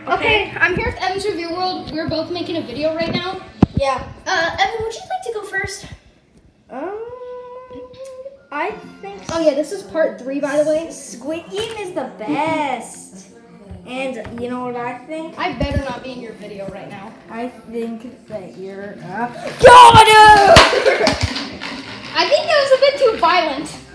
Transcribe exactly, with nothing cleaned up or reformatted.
Okay. okay, I'm here with Evan's Review World. We're both making a video right now. Yeah. Uh, Evan, would you like to go first? Um, I think. Oh yeah, this is part three, by the way. Squid Game is the best. And you know what I think? I better not be in your video right now. I think that you're. Uh, got it! I think that was a bit too violent.